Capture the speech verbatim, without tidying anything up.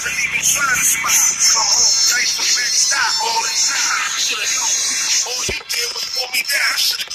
wasn't even trying to smile. Come home, dice for back stop all the time. Should've known. All he did was pull me down. I should've